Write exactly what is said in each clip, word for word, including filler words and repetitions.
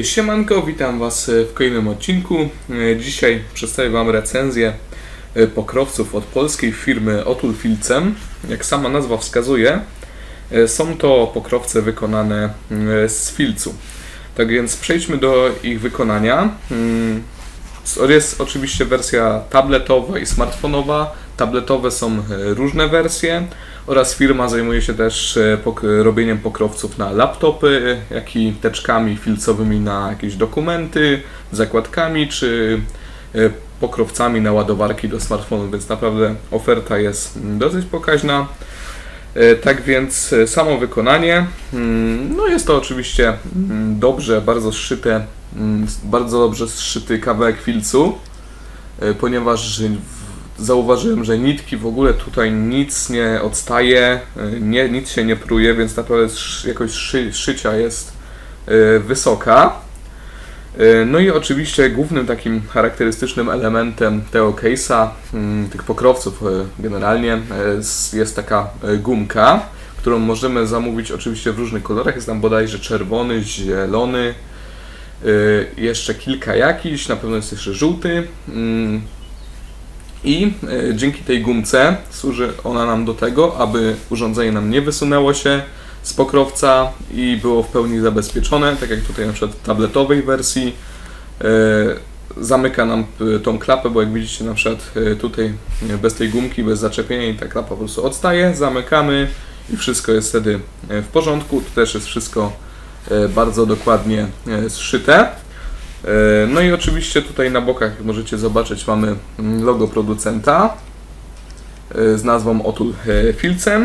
Siemanko, witam Was w kolejnym odcinku. Dzisiaj przedstawię Wam recenzję pokrowców od polskiej firmy Otul Filcem. Jak sama nazwa wskazuje, są to pokrowce wykonane z filcu. Tak więc przejdźmy do ich wykonania. Jest oczywiście wersja tabletowa i smartfonowa. Tabletowe są różne wersje oraz firma zajmuje się też robieniem pokrowców na laptopy, jak i teczkami filcowymi na jakieś dokumenty, zakładkami czy pokrowcami na ładowarki do smartfonu, więc naprawdę oferta jest dosyć pokaźna. Tak więc samo wykonanie, no jest to oczywiście dobrze, bardzo zszyte, bardzo dobrze zszyty kawałek filcu, ponieważ zauważyłem, że nitki w ogóle tutaj nic nie odstaje, nie, nic się nie pruje, więc naprawdę jakość szy, szycia jest wysoka. No i oczywiście głównym takim charakterystycznym elementem tego case'a, tych pokrowców generalnie, jest taka gumka, którą możemy zamówić oczywiście w różnych kolorach. Jest tam bodajże czerwony, zielony, jeszcze kilka jakichś, na pewno jest jeszcze żółty. I dzięki tej gumce służy ona nam do tego, aby urządzenie nam nie wysunęło się z pokrowca i było w pełni zabezpieczone, tak jak tutaj na przykład w tabletowej wersji. Zamyka nam tą klapę, bo jak widzicie na przykład tutaj bez tej gumki, bez zaczepienia i ta klapa po prostu odstaje, zamykamy i wszystko jest wtedy w porządku. Tu też jest wszystko bardzo dokładnie zszyte. No i oczywiście tutaj na bokach, jak możecie zobaczyć, mamy logo producenta z nazwą Otul Filcem.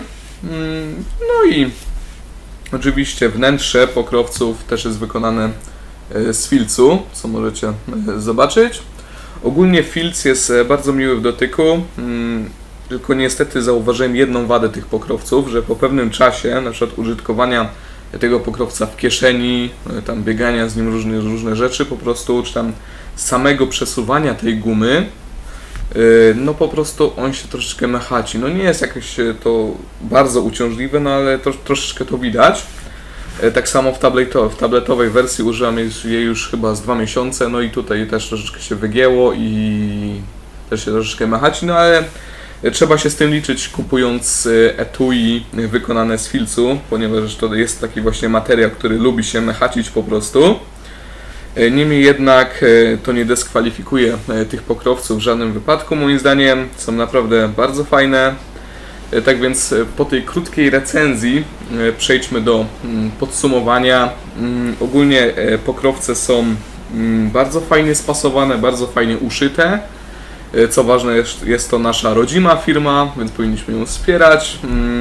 No i oczywiście wnętrze pokrowców też jest wykonane z filcu, co możecie zobaczyć. Ogólnie filc jest bardzo miły w dotyku, tylko niestety zauważyłem jedną wadę tych pokrowców, że po pewnym czasie, na przykład użytkowania tego pokrowca w kieszeni, tam biegania z nim różne, różne rzeczy, po prostu, czy tam samego przesuwania tej gumy, no po prostu on się troszeczkę mechaci. No nie jest jakieś to bardzo uciążliwe, no ale to, troszeczkę to widać. Tak samo w, tableto, w tabletowej wersji użyłam jej już chyba z dwa miesiące, no i tutaj też troszeczkę się wygięło i też się troszeczkę mechaci, no ale trzeba się z tym liczyć, kupując etui wykonane z filcu, ponieważ to jest taki właśnie materiał, który lubi się mechacić po prostu. Niemniej jednak to nie dyskwalifikuje tych pokrowców w żadnym wypadku, moim zdaniem są naprawdę bardzo fajne. Tak więc po tej krótkiej recenzji przejdźmy do podsumowania. Ogólnie pokrowce są bardzo fajnie spasowane, bardzo fajnie uszyte. Co ważne, jest, jest to nasza rodzima firma, więc powinniśmy ją wspierać.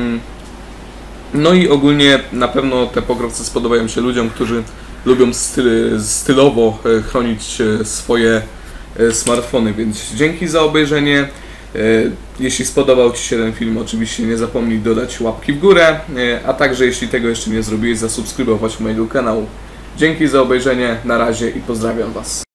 No i ogólnie na pewno te pokrowce spodobają się ludziom, którzy lubią styl, stylowo chronić swoje smartfony, więc dzięki za obejrzenie. Jeśli spodobał Ci się ten film, oczywiście nie zapomnij dodać łapki w górę, a także jeśli tego jeszcze nie zrobiłeś, zasubskrybować mojego kanału. Dzięki za obejrzenie, na razie i pozdrawiam Was.